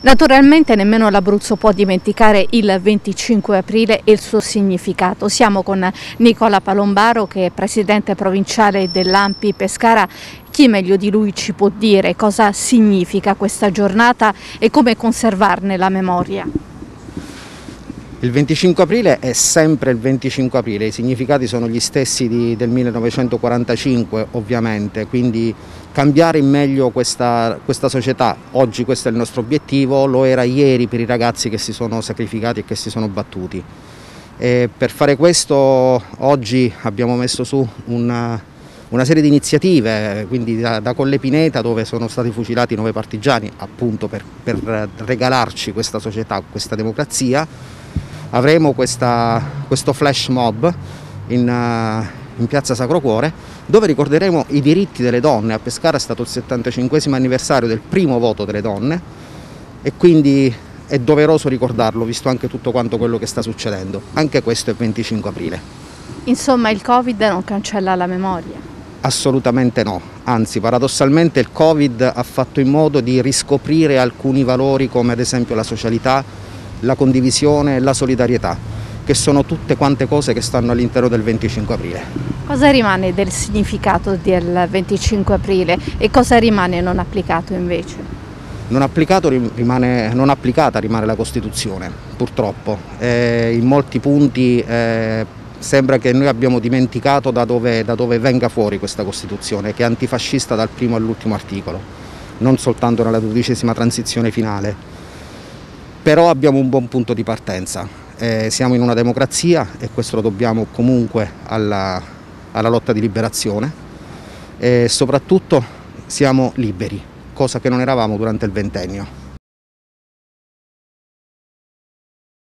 Naturalmente nemmeno l'Abruzzo può dimenticare il 25 aprile e il suo significato. Siamo con Nicola Palombaro, che è presidente provinciale dell'ANPI Pescara. Chi meglio di lui ci può dire cosa significa questa giornata e come conservarne la memoria? Il 25 aprile è sempre il 25 aprile, i significati sono gli stessi del 1945 ovviamente, quindi cambiare in meglio questa società. Oggi questo è il nostro obiettivo, lo era ieri per i ragazzi che si sono sacrificati e che si sono battuti. E per fare questo oggi abbiamo messo su una serie di iniziative, quindi da Colle Pineta, dove sono stati fucilati 9 partigiani, appunto per regalarci questa società, questa democrazia. Avremo questo flash mob in piazza Sacro Cuore, dove ricorderemo i diritti delle donne. A Pescara è stato il 75° anniversario del primo voto delle donne e quindi è doveroso ricordarlo, visto anche tutto quanto quello che sta succedendo. Anche questo è il 25 aprile. Insomma, il Covid non cancella la memoria? Assolutamente no, anzi paradossalmente il Covid ha fatto in modo di riscoprire alcuni valori, come ad esempio la socialità, la condivisione e la solidarietà, che sono tutte quante cose che stanno all'interno del 25 aprile. Cosa rimane del significato del 25 aprile e cosa rimane non applicato invece? Non applicata rimane la Costituzione, purtroppo. In molti punti sembra che noi abbiamo dimenticato da dove venga fuori questa Costituzione, che è antifascista dal primo all'ultimo articolo, non soltanto nella 12ª transizione finale. Però abbiamo un buon punto di partenza, siamo in una democrazia e questo lo dobbiamo comunque alla lotta di liberazione e soprattutto siamo liberi, cosa che non eravamo durante il ventennio.